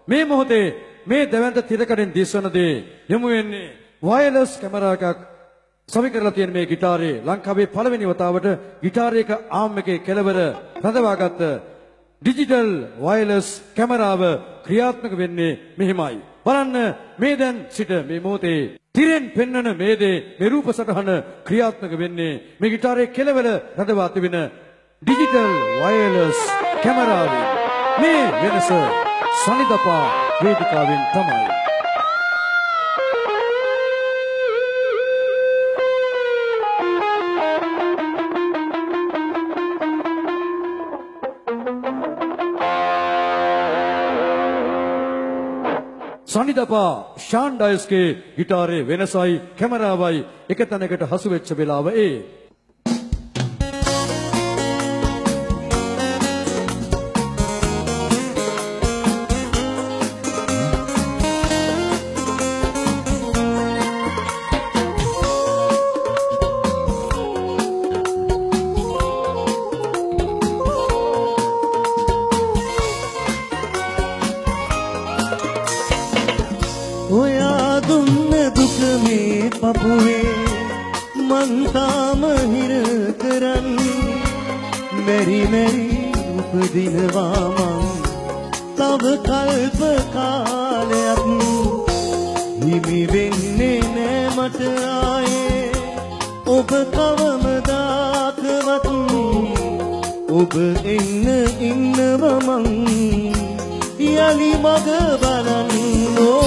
මේ මොහොතේ මේ දෙවන්ත තිරකඩෙන් දිස්වන දේ යොමු වෙන්නේ වයර්ලස් කැමරා එකක් සවි කරලා තියෙන මේ ගිටාරේ ලංකාවේ පළවෙනි වතාවට ගිටාරයක ආම් එකේ කෙළවර රඳවාගත්ත ඩිජිටල් වයර්ලස් කැමරාව ක්‍රියාත්මක වෙන්නේ මෙහිමයි. බලන්න මේ දැන් සිට මේ මොහොතේ තිරෙන් පෙන්වන මේ දේ මේ රූප සටහන ක්‍රියාත්මක වෙන්නේ මේ ගිටාරයේ කෙළවර රඳවා තිබෙන ඩිජිටල් වයර්ලස් කැමරාවේ. මේ වෙනස සනිදපා වේදිකාවෙන් තමයි. සනිදපා ෂාන් ඩයස්ගේ ගිටාරේ වෙනසයි කැමරාවයි එක තැනකට හසු වෙච්ච වෙලාව ඒ. मेरी मेरी उपदिनवा मं तब कल्प कालयत හිමි වෙන්නේ නෑ මට ආයේ ඔබ කවමදාකවත් ඔබ එන්න ඉන්නව මං යලි මග බලන්නෝ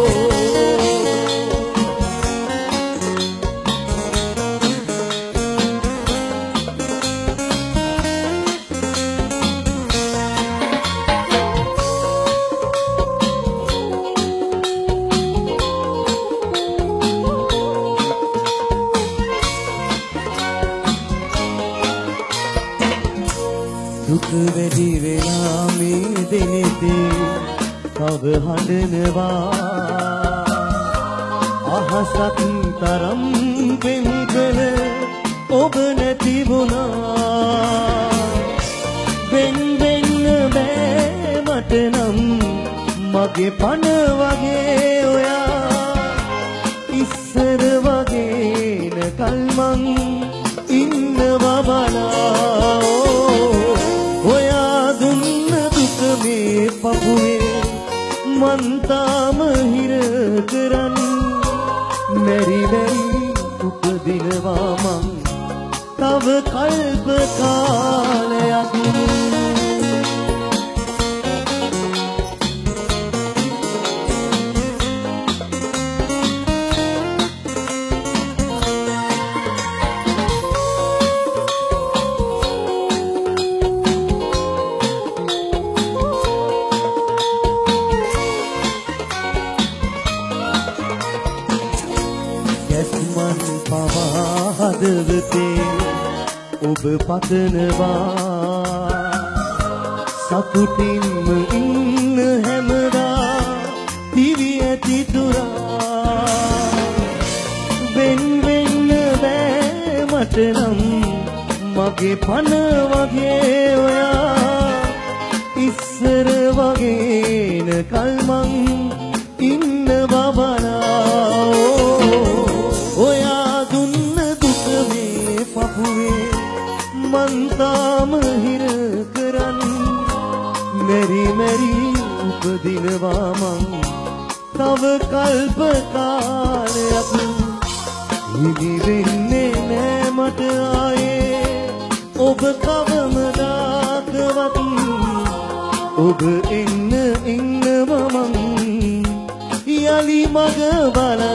වැඩි වෙලා මේ දෙනෙතේ කව හඬනවා අහසක් තරම් වෙන්කල ඔබ නැති වුණා වෙන් වෙන්න බෑ මට නම් මගේ පණ වගේ ඔයා ඉස්සර වගේන කල්මන් ඉන්නවා බලා මේ පපුවේ මන් තාම හිර කරන් මෙරි මෙරි උපදිනවා මං තව කල්ප කාලයක් හදවතේ ඔබ පතනවා සතුටින්ම ඉන්න හැමදා දිවි ඇති තුරා වෙන් වෙන්න බෑ මට නම් මගේ පණ වගේ ඔයා ඉස්සර වගේන කල්මන් ඉන්න බබලා මන් තාම හිර කරන් මෙරි මෙරි උපදිනවා මං තව කල්ප කාලයක් හිමි වෙන්නේ නෑ මට ආයේ ඔබ කවමදාකවත් ඔබ එන්න ඉන්නව මං යලි මග බලන්න